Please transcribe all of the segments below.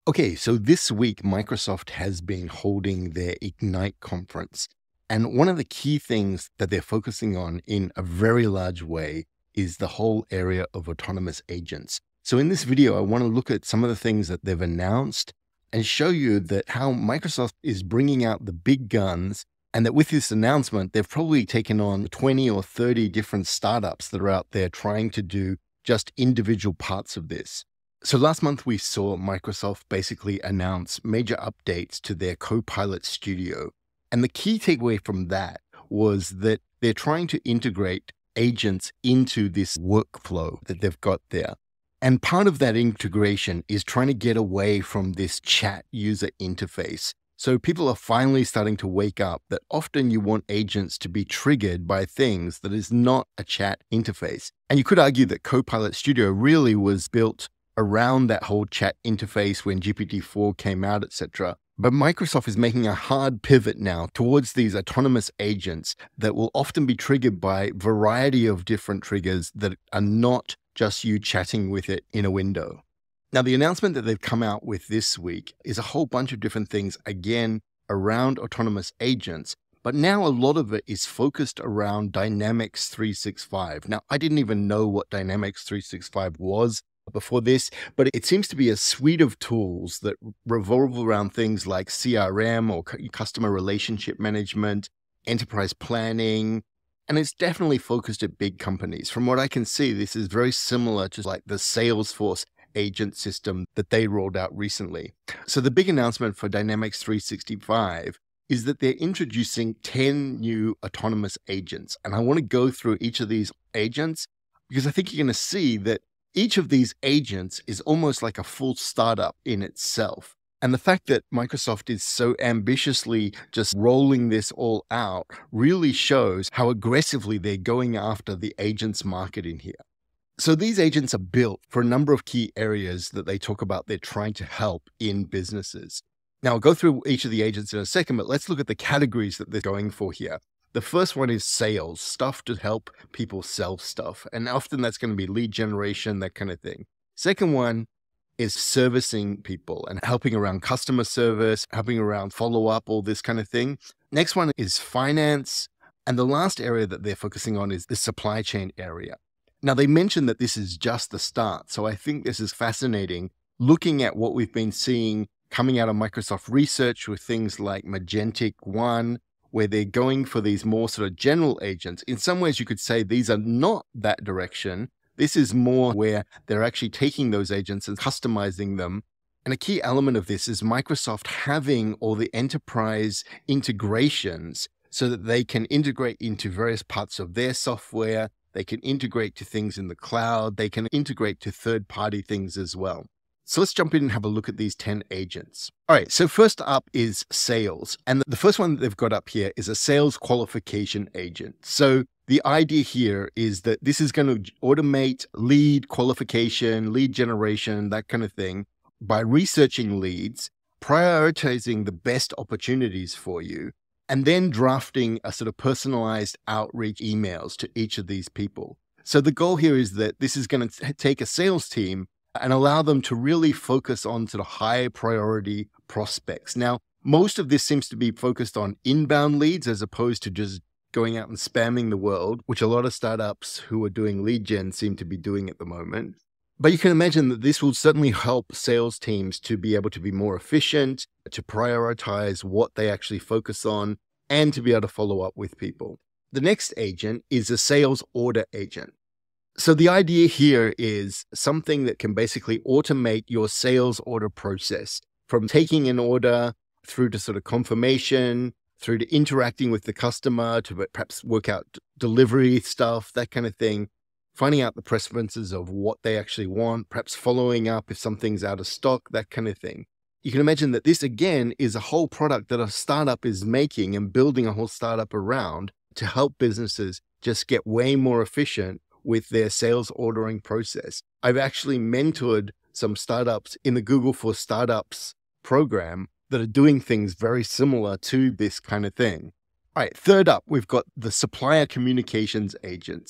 Okay, so this week, Microsoft has been holding their Ignite conference. And one of the key things that they're focusing on in a very large way is the whole area of autonomous agents. So in this video, I want to look at some of the things that they've announced and show you that how Microsoft is bringing out the big guns, and that with this announcement, they've probably taken on 20 or 30 different startups that are out there trying to do just individual parts of this. So last month, we saw Microsoft basically announce major updates to their Copilot Studio. And the key takeaway from that was that they're trying to integrate agents into this workflow that they've got there. And part of that integration is trying to get away from this chat user interface. So people are finally starting to wake up that often you want agents to be triggered by things that is not a chat interface. And you could argue that Copilot Studio really was built around that whole chat interface when GPT-4 came out, etc. But Microsoft is making a hard pivot now towards these autonomous agents that will often be triggered by a variety of different triggers that are not just you chatting with it in a window. Now, the announcement that they've come out with this week is a whole bunch of different things, again, around autonomous agents. But now a lot of it is focused around Dynamics 365. Now, I didn't even know what Dynamics 365 was before this, but it seems to be a suite of tools that revolve around things like CRM or customer relationship management, enterprise planning, and it's definitely focused at big companies. From what I can see, this is very similar to like the Salesforce agent system that they rolled out recently. So the big announcement for Dynamics 365 is that they're introducing 10 new autonomous agents. And I want to go through each of these agents because I think you're going to see that each of these agents is almost like a full startup in itself. And the fact that Microsoft is so ambitiously just rolling this all out really shows how aggressively they're going after the agents market in here. So these agents are built for a number of key areas that they talk about they're trying to help in businesses. Now, I'll go through each of the agents in a second, but let's look at the categories that they're going for here. The first one is sales, stuff to help people sell stuff. And often that's going to be lead generation, that kind of thing. Second one is servicing people and helping around customer service, helping around follow-up, all this kind of thing. Next one is finance. And the last area that they're focusing on is the supply chain area. Now, they mentioned that this is just the start. So I think this is fascinating, looking at what we've been seeing coming out of Microsoft research with things like magentic-one, where they're going for these more sort of general agents. In some ways, you could say these are not that direction. This is more where they're actually taking those agents and customizing them. And a key element of this is Microsoft having all the enterprise integrations so that they can integrate into various parts of their software. They can integrate to things in the cloud. They can integrate to third-party things as well. So let's jump in and have a look at these 10 agents. All right, so first up is sales. And the first one that they've got up here is a sales qualification agent. So the idea here is that this is going to automate lead qualification, lead generation, that kind of thing, by researching leads, prioritizing the best opportunities for you, and then drafting a sort of personalized outreach emails to each of these people. So the goal here is that this is going to take a sales team and allow them to really focus on sort of high priority prospects. Now, most of this seems to be focused on inbound leads as opposed to just going out and spamming the world, which a lot of startups who are doing lead gen seem to be doing at the moment. But you can imagine that this will certainly help sales teams to be able to be more efficient, to prioritize what they actually focus on, and to be able to follow up with people. The next agent is a sales order agent. So the idea here is something that can basically automate your sales order process, from taking an order through to sort of confirmation, through to interacting with the customer, to perhaps work out delivery stuff, that kind of thing, finding out the preferences of what they actually want, perhaps following up if something's out of stock, that kind of thing. You can imagine that this, again, is a whole product that a startup is making and building a whole startup around to help businesses just get way more efficient with their sales ordering process. I've actually mentored some startups in the Google for Startups program that are doing things very similar to this kind of thing. All right, third up, we've got the supplier communications agents.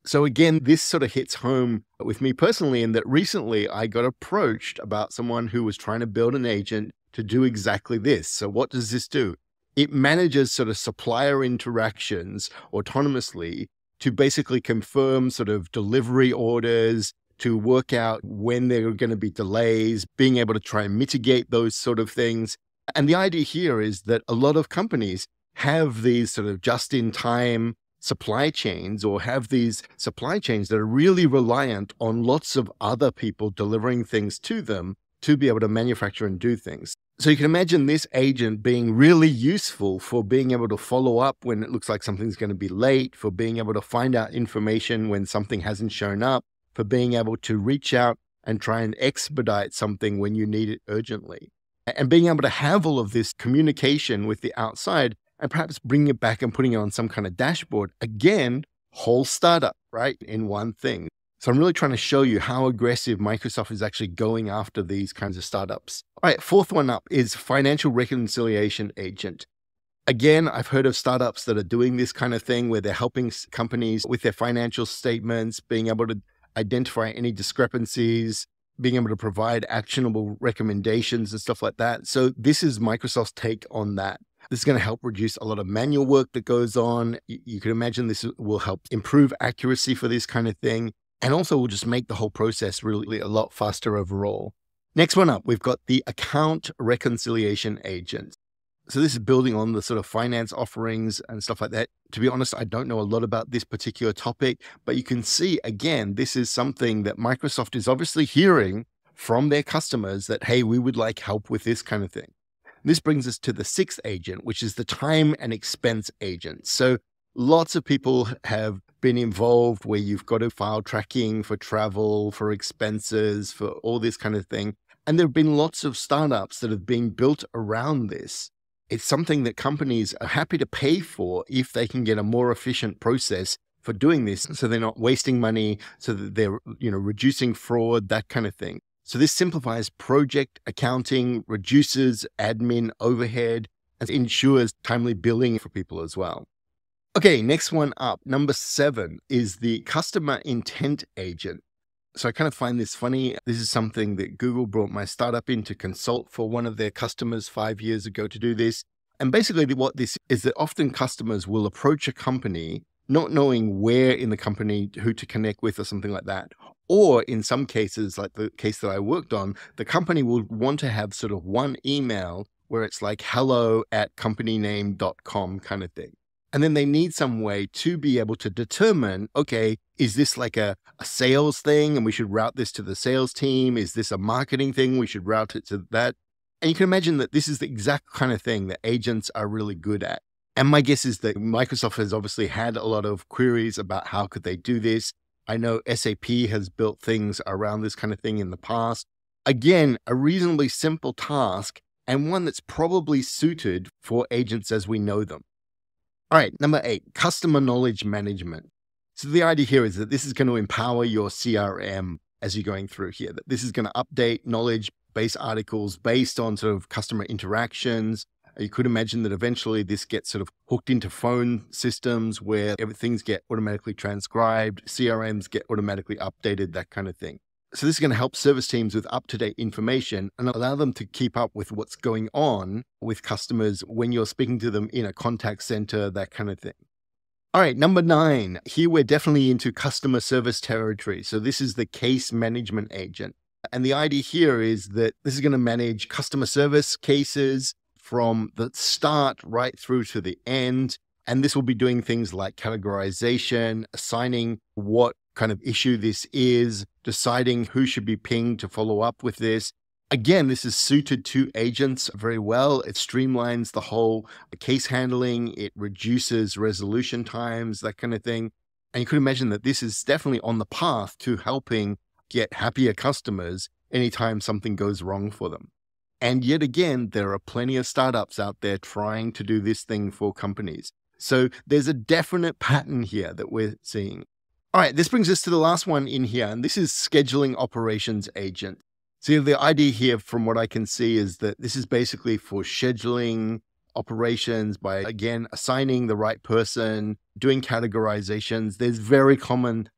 So again, this sort of hits home with me personally in that recently I got approached about someone who was trying to build an agent to do exactly this. So what does this do? It manages sort of supplier interactions autonomously to basically confirm sort of delivery orders, to work out when there are going to be delays, being able to try and mitigate those sort of things. And the idea here is that a lot of companies have these sort of just-in-time supply chains, or have these supply chains that are really reliant on lots of other people delivering things to them to be able to manufacture and do things. So you can imagine this agent being really useful for being able to follow up when it looks like something's going to be late, for being able to find out information when something hasn't shown up, for being able to reach out and try and expedite something when you need it urgently. And being able to have all of this communication with the outside and perhaps bringing it back and putting it on some kind of dashboard. Again, whole startup, right, in one thing. So I'm really trying to show you how aggressive Microsoft is actually going after these kinds of startups. All right, fourth one up is financial reconciliation agent. Again, I've heard of startups that are doing this kind of thing where they're helping companies with their financial statements, being able to identify any discrepancies, being able to provide actionable recommendations and stuff like that. So this is Microsoft's take on that. This is going to help reduce a lot of manual work that goes on. You can imagine this will help improve accuracy for this kind of thing, and also will just make the whole process really a lot faster overall. Next one up, we've got the account reconciliation agent. So this is building on the sort of finance offerings and stuff like that. To be honest, I don't know a lot about this particular topic, but you can see, again, this is something that Microsoft is obviously hearing from their customers that, hey, we would like help with this kind of thing. This brings us to the sixth agent, which is the time and expense agent. So lots of people have been involved where you've got to file tracking for travel, for expenses, for all this kind of thing. And there have been lots of startups that have been built around this. It's something that companies are happy to pay for if they can get a more efficient process for doing this. So they're not wasting money, so that they're, reducing fraud, that kind of thing. So this simplifies project accounting, reduces admin overhead, and ensures timely billing for people as well. Okay, next one up, number 7 is the customer intent agent. So I kind of find this funny. This is something that Google brought my startup in to consult for one of their customers 5 years ago to do this. And basically what this is that often customers will approach a company not knowing where in the company, who to connect with or something like that. Or in some cases, like the case that I worked on, the company will want to have sort of one email where it's like hello@companyname.com kind of thing. And then they need some way to be able to determine, okay, is this like a sales thing and we should route this to the sales team? Is this a marketing thing? We should route it to that. And you can imagine that this is the exact kind of thing that agents are really good at. And my guess is that Microsoft has obviously had a lot of queries about how could they do this. I know SAP has built things around this kind of thing in the past. Again, a reasonably simple task and one that's probably suited for agents as we know them. All right, number 8, customer knowledge management. So the idea here is that this is going to empower your CRM as you're going through here, that this is going to update knowledge base articles based on sort of customer interactions. You could imagine that eventually this gets sort of hooked into phone systems where everything's get automatically transcribed, CRMs get automatically updated, that kind of thing. So this is going to help service teams with up-to-date information and allow them to keep up with what's going on with customers when you're speaking to them in a contact center, that kind of thing. All right, number 9, here we're definitely into customer service territory. So this is the case management agent. And the idea here is that this is going to manage customer service cases from the start right through to the end. And this will be doing things like categorization, assigning what kind of issue this is, deciding who should be pinged to follow up with this. Again, this is suited to agents very well. It streamlines the whole case handling. It reduces resolution times, that kind of thing. And you could imagine that this is definitely on the path to helping get happier customers anytime something goes wrong for them. And yet again, there are plenty of startups out there trying to do this thing for companies. So there's a definite pattern here that we're seeing. All right, this brings us to the last one in here, and this is scheduling operations agent. So the idea here, from what I can see, is that this is basically for scheduling operations by, again, assigning the right person, doing categorizations. There's very common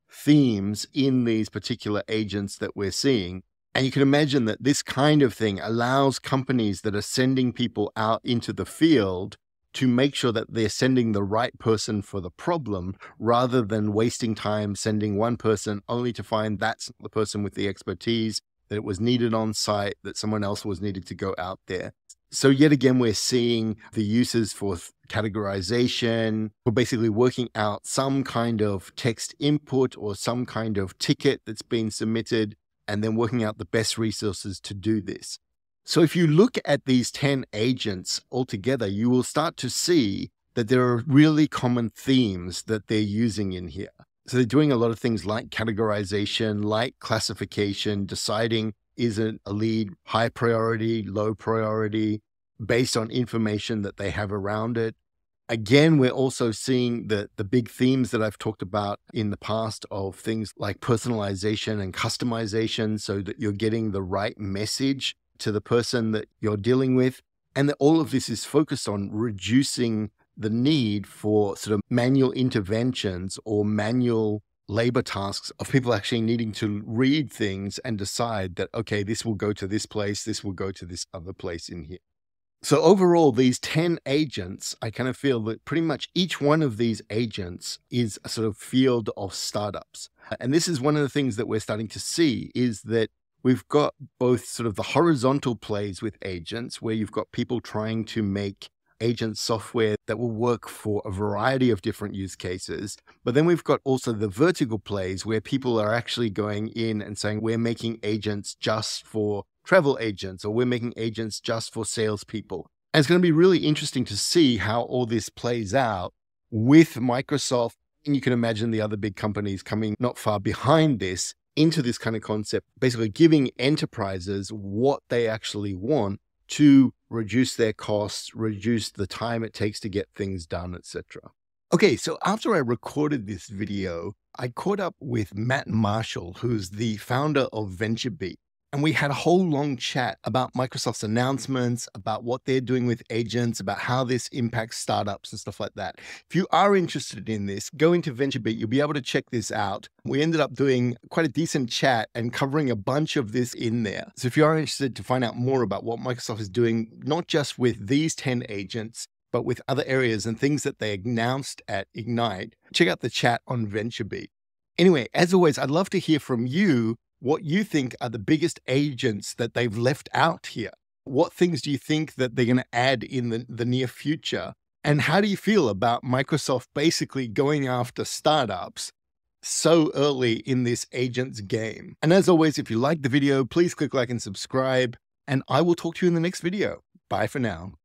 themes in these particular agents that we're seeing. And you can imagine that this kind of thing allows companies that are sending people out into the field to make sure that they're sending the right person for the problem, rather than wasting time sending one person only to find that's the person with the expertise, that it was needed on site, that someone else was needed to go out there. So yet again, we're seeing the uses for categorization. We're basically working out some kind of text input or some kind of ticket that's been submitted, and then working out the best resources to do this. So if you look at these 10 agents altogether, you will start to see that there are really common themes that they're using in here. So they're doing a lot of things like categorization, like classification, deciding is a lead high priority, low priority, based on information that they have around it. Again, we're also seeing the big themes that I've talked about in the past of things like personalization and customization, so that you're getting the right message to the person that you're dealing with. And that all of this is focused on reducing the need for sort of manual interventions or manual labor tasks of people actually needing to read things and decide that, okay, this will go to this place, this will go to this other place in here. So overall, these 10 agents, I kind of feel that pretty much each one of these agents is a sort of field of startups. And this is one of the things that we're starting to see, is that we've got both sort of the horizontal plays with agents, where you've got people trying to make agent software that will work for a variety of different use cases. But then we've got also the vertical plays, where people are actually going in and saying, we're making agents just for travel agents, or we're making agents just for salespeople. And it's going to be really interesting to see how all this plays out with Microsoft. And you can imagine the other big companies coming not far behind this into this kind of concept, basically giving enterprises what they actually want to reduce their costs, reduce the time it takes to get things done, etc. Okay, so after I recorded this video, I caught up with Matt Marshall, who's the founder of VentureBeat. And we had a whole long chat about Microsoft's announcements, about what they're doing with agents, about how this impacts startups and stuff like that. If you are interested in this, go into VentureBeat. You'll be able to check this out. We ended up doing quite a decent chat and covering a bunch of this in there. So if you are interested to find out more about what Microsoft is doing, not just with these 10 agents, but with other areas and things that they announced at Ignite, check out the chat on VentureBeat. Anyway, as always, I'd love to hear from you what you think are the biggest agents that they've left out here. What things do you think that they're going to add in the near future? And how do you feel about Microsoft basically going after startups so early in this agents game? And as always, if you like the video, please click like and subscribe, and I will talk to you in the next video. Bye for now.